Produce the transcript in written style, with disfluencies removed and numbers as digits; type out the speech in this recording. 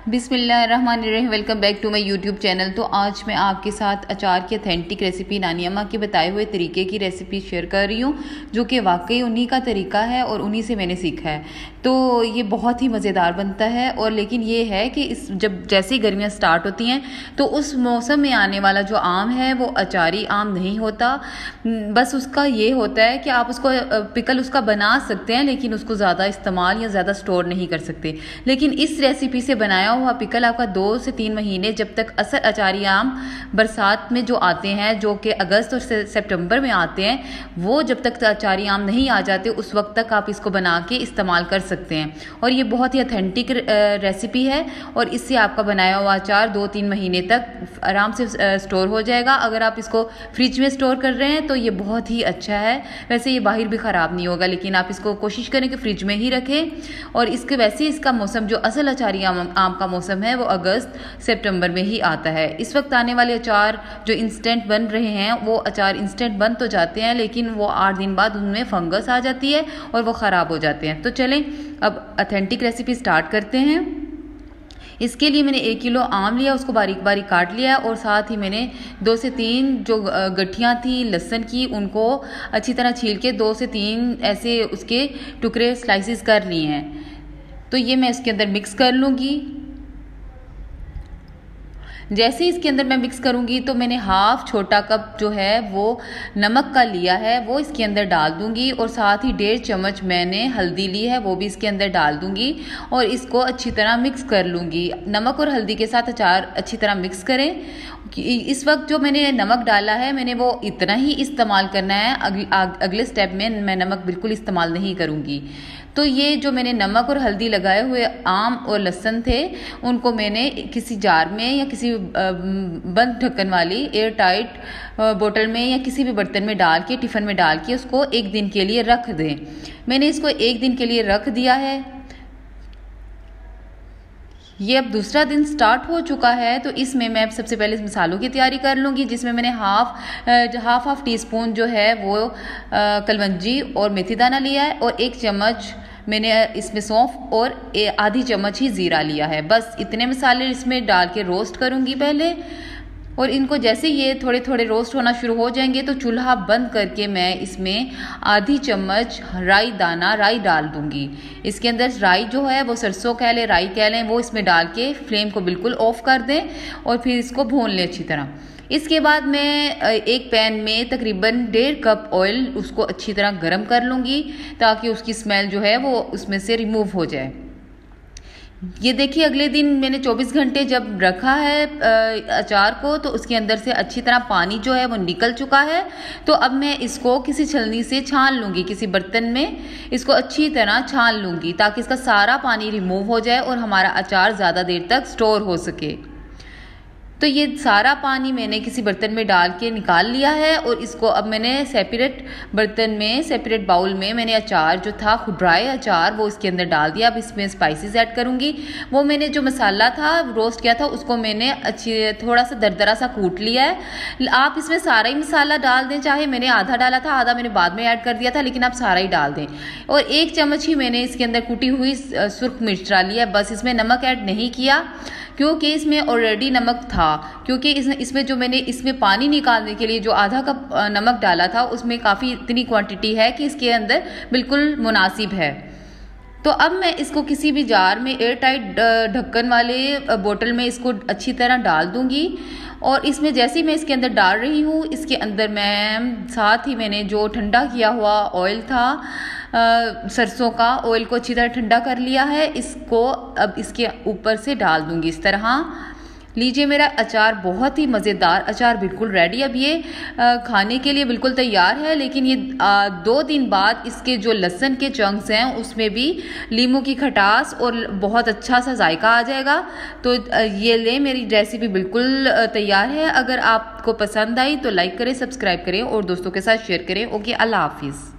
बिस्मिल्लाहिर्रहमानिर्रहीम। Welcome back to my YouTube channel. तो आज मैं आपके साथ अचार की अथेंटिक रेसिपी नानी अम्मा के बताए हुए तरीके की रेसिपी शेयर कर रही हूँ, जो कि वाकई उन्हीं का तरीका है और उन्हीं से मैंने सीखा है। तो ये बहुत ही मज़ेदार बनता है। और लेकिन ये है कि इस जब जैसे ही गर्मियाँ स्टार्ट होती हैं तो उस मौसम में आने वाला जो आम है वो अचारी आम नहीं होता। बस उसका ये होता है कि आप उसको पिकल उसका बना सकते हैं, लेकिन उसको ज़्यादा इस्तेमाल या ज़्यादा स्टोर नहीं कर सकते। लेकिन इस रेसिपी से बनाया हुआ पिकल आपका 2 से 3 महीने, जब तक असल अचारी आम बरसात में जो आते हैं, जो कि अगस्त और सितंबर में आते हैं, वो जब तक अचारी आम नहीं आ जाते उस वक्त तक आप इसको बना के इस्तेमाल कर सकते हैं। और ये बहुत ही ऑथेंटिक रेसिपी है और इससे आपका बनाया हुआ अचार 2-3 महीने तक आराम से स्टोर हो जाएगा। अगर आप इसको फ्रिज में स्टोर कर रहे हैं तो ये बहुत ही अच्छा है। वैसे ये बाहर भी ख़राब नहीं होगा, लेकिन आप इसको कोशिश करें कि फ्रिज में ही रखें। और इसके वैसे इसका मौसम जो असल अचारी आम का मौसम है वो अगस्त सितंबर में ही आता है। इस वक्त आने वाले अचार जो इंस्टेंट बन रहे हैं वो अचार इंस्टेंट बन तो जाते हैं, लेकिन वो 8 दिन बाद उनमें फंगस आ जाती है और वो ख़राब हो जाते हैं। तो चलें अब ऑथेंटिक रेसिपी स्टार्ट करते हैं। इसके लिए मैंने 1 किलो आम लिया, उसको बारीक बारीक काट लिया और साथ ही मैंने 2 से 3 जो गठियाँ थी लहसुन की उनको अच्छी तरह छील के 2 से 3 ऐसे उसके टुकड़े स्लाइसिस कर लिए हैं। तो ये मैं इसके अंदर मिक्स कर लूँगी। जैसे इसके अंदर मैं मिक्स करूँगी तो मैंने हाफ छोटा कप जो है वो नमक का लिया है, वो इसके अंदर डाल दूँगी। और साथ ही 1.5 चम्मच मैंने हल्दी ली है, वो भी इसके अंदर डाल दूँगी और इसको अच्छी तरह मिक्स कर लूँगी। नमक और हल्दी के साथ अचार अच्छी तरह मिक्स करें। इस वक्त जो मैंने नमक डाला है मैंने वो इतना ही इस्तेमाल करना है, अगले स्टेप में मैं नमक बिल्कुल इस्तेमाल नहीं करूँगी। तो ये जो मैंने नमक और हल्दी लगाए हुए आम और लहसुन थे उनको मैंने किसी जार में या किसी बंद ढक्कन वाली एयर टाइट बोतल में या किसी भी बर्तन में डाल के, टिफ़िन में डाल के उसको 1 दिन के लिए रख दें। मैंने इसको 1 दिन के लिए रख दिया है। ये अब दूसरा दिन स्टार्ट हो चुका है, तो इसमें मैं सबसे पहले मसालों की तैयारी कर लूँगी, जिसमें मैंने हाफ टी स्पून जो है वो कलवंजी और मेथी दाना लिया है और 1 चम्मच मैंने इसमें सौंफ और आधी चम्मच ही ज़ीरा लिया है। बस इतने मसाले इसमें डाल के रोस्ट करूँगी पहले। और इनको जैसे ये थोड़े थोड़े रोस्ट होना शुरू हो जाएंगे तो चूल्हा बंद करके मैं इसमें आधी चम्मच राई डाल दूंगी। इसके अंदर राई जो है वो सरसों कह लें, राई कह लें, वो इसमें डाल के फ्लेम को बिल्कुल ऑफ कर दें और फिर इसको भून लें अच्छी तरह। इसके बाद मैं एक पैन में तकरीबन 1.5 कप ऑयल उसको अच्छी तरह गर्म कर लूँगी, ताकि उसकी स्मेल जो है वो उसमें से रिमूव हो जाए। ये देखिए अगले दिन मैंने 24 घंटे जब रखा है अचार को, तो उसके अंदर से अच्छी तरह पानी जो है वो निकल चुका है। तो अब मैं इसको किसी छलनी से छान लूँगी, किसी बर्तन में इसको अच्छी तरह छान लूँगी, ताकि इसका सारा पानी रिमूव हो जाए और हमारा अचार ज़्यादा देर तक स्टोर हो सके। तो ये सारा पानी मैंने किसी बर्तन में डाल के निकाल लिया है और इसको अब मैंने सेपरेट बर्तन में, सेपरेट बाउल में मैंने अचार जो था ड्राई अचार वो इसके अंदर डाल दिया। अब इसमें स्पाइसेस ऐड करूँगी। वो मैंने जो मसाला था रोस्ट किया था उसको मैंने थोड़ा सा दरदरा सा कूट लिया है। आप इसमें सारा ही मसाला डाल दें, चाहे मैंने आधा डाला था, आधा मैंने बाद में ऐड कर दिया था, लेकिन आप सारा ही डाल दें। और 1 चम्मच ही मैंने इसके अंदर कुटी हुई सुर्ख मिर्च डाली है। बस इसमें नमक ऐड नहीं किया क्योंकि इसमें ऑलरेडी नमक था, क्योंकि इसमें जो मैंने इसमें पानी निकालने के लिए जो आधा कप नमक डाला था उसमें काफ़ी इतनी क्वांटिटी है कि इसके अंदर बिल्कुल मुनासिब है। तो अब मैं इसको किसी भी जार में एयर टाइट ढक्कन वाले बोतल में इसको अच्छी तरह डाल दूंगी। और इसमें जैसे ही मैं इसके अंदर डाल रही हूँ, इसके अंदर मैं साथ ही मैंने जो ठंडा किया हुआ ऑयल था सरसों का, ऑयल को अच्छी तरह ठंडा कर लिया है। इसको अब इसके ऊपर से डाल दूंगी इस तरह। लीजिए मेरा अचार बहुत ही मज़ेदार अचार बिल्कुल रेडी। अब ये खाने के लिए बिल्कुल तैयार है, लेकिन ये 2 दिन बाद इसके जो लहसुन के चंक्स हैं उसमें भी लीमू की खटास और बहुत अच्छा सा जायका आ जाएगा। तो ये ले मेरी रेसिपी बिल्कुल तैयार है। अगर आपको पसंद आई तो लाइक करें, सब्सक्राइब करें और दोस्तों के साथ शेयर करें। ओके, अल्लाह हाफिज़।